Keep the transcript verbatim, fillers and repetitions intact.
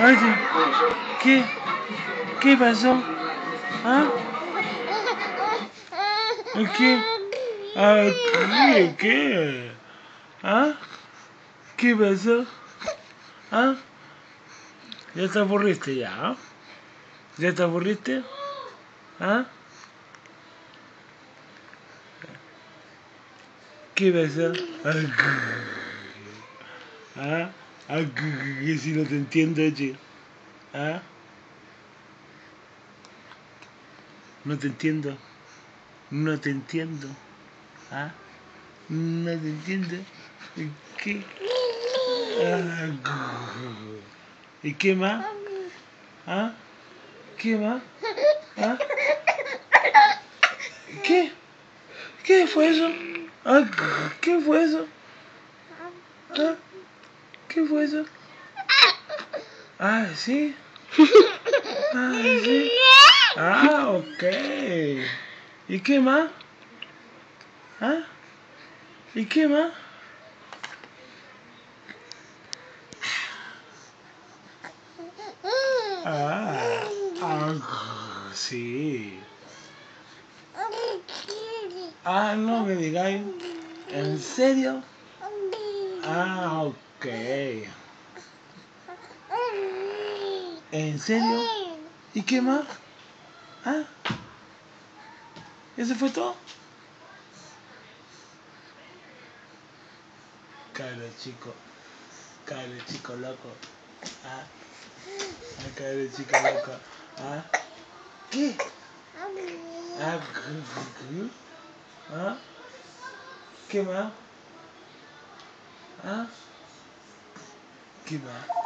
Oye, ¿qué? ¿Qué pasó? ¿Ah? ¿Qué? ¿Ah, qué? ¿Qué? ¿Ah? ¿Qué pasó? ¿Ah? ¿Ya te aburriste ya? ¿Ah? ¿Ya te aburriste? ¿Ah? ¿Qué pasó? ¿Ah? ¿Ah? Que si no te entiendo, oye. ¿Ah? No te entiendo. No te entiendo. ¿Ah? No te entiendo. ¿Qué? Ah, ¿y qué más? ¿Ah? ¿Qué más? ¿Ah? ¿Qué? ¿Qué fue eso? ¿Ah? ¿Qué fue eso? ¿Ah? ¿Qué fue eso? Ah, sí. Ah, sí. Ah, ok. ¿Y qué más? ¿Ah? ¿Y qué más? Ah, ah, sí. Ah, no me digáis. ¿En serio? Ah, ok. ¿En serio? ¿Y qué más? ¿Ah? ¿Eso fue todo? Caro chico. Caro chico loco. Ah. Caro chico loco. Ah. ¿Qué? Ah. ¿Ah? ¿Qué más? ¿Ah? ¿Qué más?